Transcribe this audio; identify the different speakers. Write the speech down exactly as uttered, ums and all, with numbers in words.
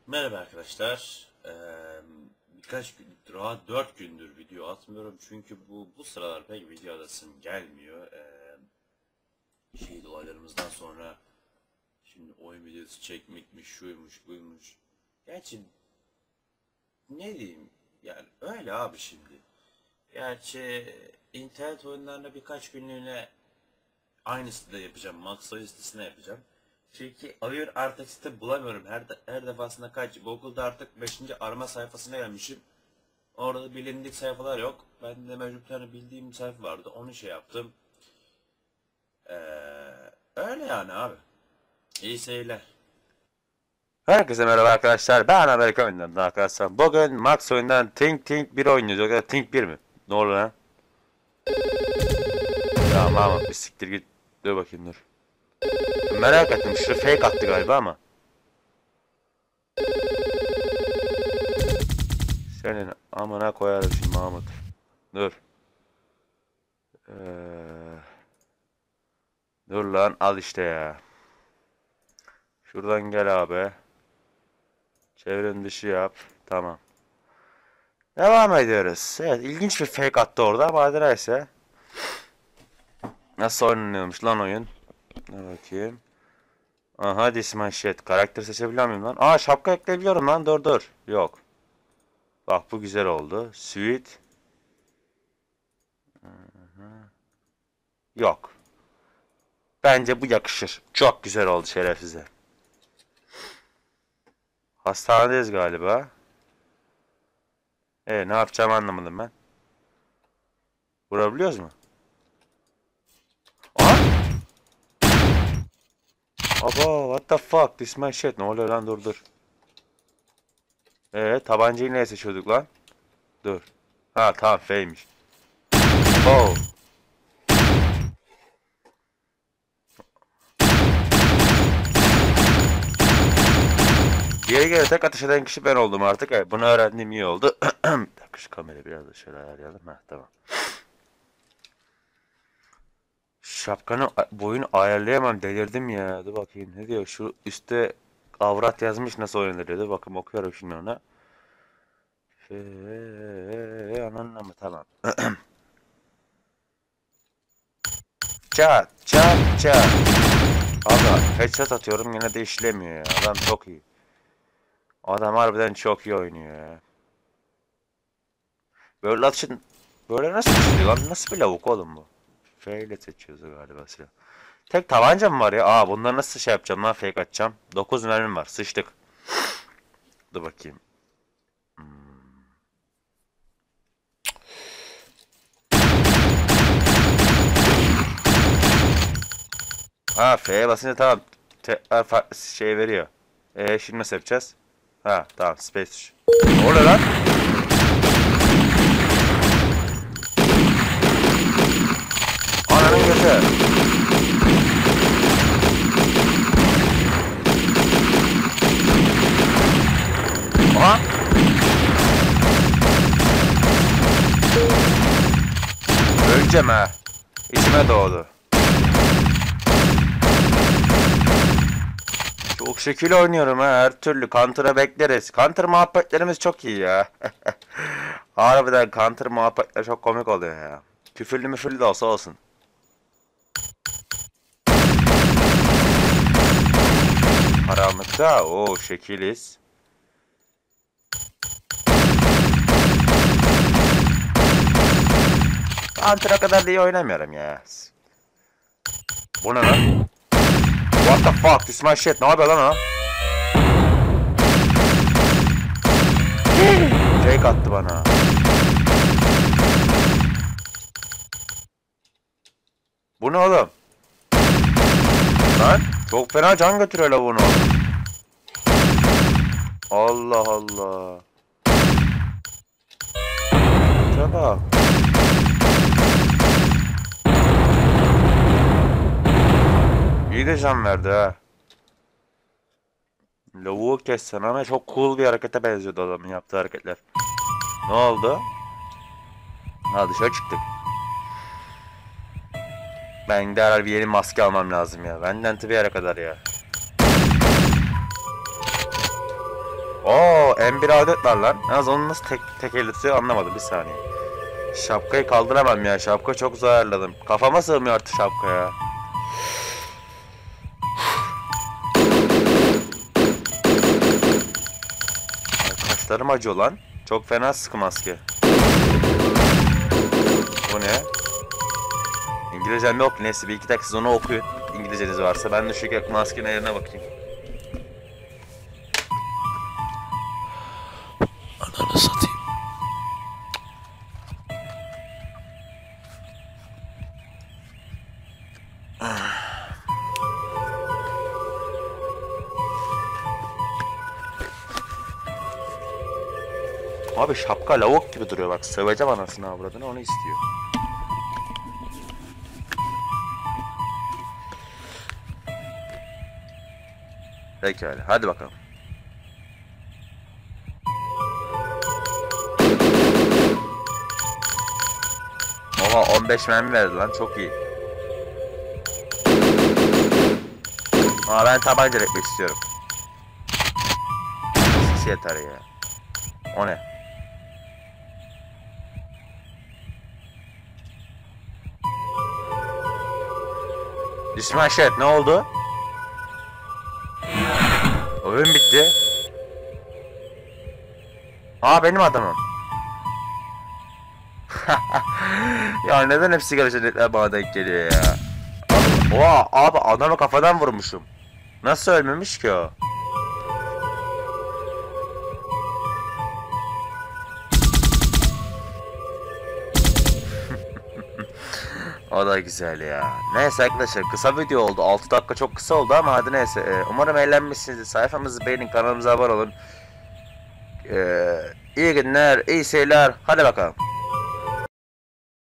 Speaker 1: Merhaba arkadaşlar. Ee, birkaç gündür, rahat dört gündür video atmıyorum çünkü bu bu sıralar pek video atasım gelmiyor. Ee, şehit olaylarımızdan sonra şimdi oyun videosu çekmekmiş, şuymuş, buymuş. Gerçi ne diyeyim yani öyle abi şimdi. Gerçi internet oyunlarına birkaç günlüğüne aynısını da yapacağım. Max listesine yapacağım. Çünkü oyun artık site bulamıyorum. Her, de, her defasında kaç. Google'da artık beşinci arama sayfasına gelmişim. Orada bilindik sayfalar yok. Ben de mevcut tane bildiğim sayfa vardı. Onu şey yaptım. Ee, öyle yani abi. İyi seyirler.
Speaker 2: Herkese merhaba arkadaşlar. Ben Amerika oyunlarından arkadaşlar. Bugün Max oyundan Think Think bir oynuyoruz. Ya da Think bir mi? Ne olur lan? Ya Mahmut bir siktir git. Dur bakayım dur. Merak ettim. Şu fake attı galiba ama. Senin amına koyarım şimdi Mahmut. Dur. Ee, dur lan al işte ya. Şuradan gel abi. Çevrim dışı yap. Tamam. Devam ediyoruz. Evet ilginç bir fake attı orada ama hadi neyse. Nasıl oynanıyormuş lan oyun? Ne bakayım. Aha this my shit. Karakter seçebiliyor muyum lan? Aa şapka ekleyebiliyorum lan. Dur dur. Yok. Bak bu güzel oldu. Sweet. Yok. Bence bu yakışır. Çok güzel oldu şerefsize. Hastanedeyiz galiba. E ne yapacağımı anlamadım ben. Vurabiliyoruz mu? Aha! Aba what the fuck this my shit. Ne oluyor lan dur dur. Eee tabancayı neye seçiyorduk lan? Dur. Ha tamam F'ymiş. Oh. Geri geri tek ateş eden kişi ben oldum artık. Evet, bunu öğrendiğim iyi oldu. Bir dakika şu kamerayı biraz da şöyle ayarlayalım. Heh, tamam. Şapkanın boyunu ayarlayamam. Delirdim ya. Dur bakayım ne diyor. Şu üstte avrat yazmış nasıl oynanır diyor. Dur bakayım okuyorum şimdi ona. Eee ananla mı? Tamam. Çat çat çat. Abi headshot atıyorum yine de işlemiyor ya. Adam çok iyi. Adam harbiden çok iyi oynuyor ya. Böyle atışın böyle nasıl düşüyor lan? Nasıl bir lavuk oğlum bu? F ile seçiyoruz galiba silah. Tek tabanca mı var ya? Aa bunları nasıl şey yapacağım lan fake atacağım. dokuz mermim var. Sıçtık. Dur bakayım. Hmm. Ha F'ye basınca tamam. Tekrar farklı şey veriyor. Eee şimdi nasıl yapacağız? Ha tamam space tuş. Ne oluyor lan? Ananın götü. Aha. Öleceğim ha. İçime doğdu. Çok şekil oynuyorum ha her türlü. Counter'a bekleriz. Counter muhabbetlerimiz çok iyi ya. Harbiden Counter muhabbetler çok komik oluyor ya. Küfürlü müfürlü de olsa olsun. Karanlıkta o şekiliz. Counter'a kadar da iyi oynamıyorum ya. Bu ne lan? What the fuck? This my shit. Ne yapıyor lan o? Fake attı bana. Bu ne oğlum? Lan çok fena can götürüyor la bunu. Allah Allah. Şaka. İyi de can verdi ha. Lavuğu kessen ama çok cool bir harekete benziyordu adamın yaptığı hareketler. Ne oldu? Ha dışarı çıktık. Ben de herhalde bir yeni maske almam lazım ya. Benden bir yere kadar ya. Oo, M bir adet var lan. Yalnız onu nasıl tek tek elle tutuyor anlamadım, bir saniye. Şapkayı kaldıramam ya. Şapka çok zor ayarladım. Kafama sığmıyor artık şapka ya. Ay, kaşlarım acıyor lan. Çok fena sıkı maske. Bu ne? İngilizcem yok. Neyse bir iki dakika siz onu okuyun. İngilizceniz varsa. Ben de şu maskenin yerine bakayım.
Speaker 1: Ananı satayım.
Speaker 2: Abi şapka lavuk gibi duruyor bak. Söveceğim anasını avradını, onu istiyor. Pekala hadi bakalım. Oha, on beş mermi verdi lan, çok iyi. Ama ben tabanca etmek istiyorum. Sisi yeter ya. O ne? İsmail Şef ne oldu? Oyun bitti. Aa, benim adamım. Ya neden hep sigara içenler bana denk geliyor ya? Oha abi, adamı kafadan vurmuşum. Nasıl ölmemiş ki o? O da güzel ya. Neyse arkadaşlar, kısa video oldu. altı dakika çok kısa oldu ama hadi neyse. Ee, umarım eğlenmişsinizdir. Sayfamızı beğenin, kanalımıza abone olun. Ee, iyi günler, iyi seyirler. Hadi bakalım.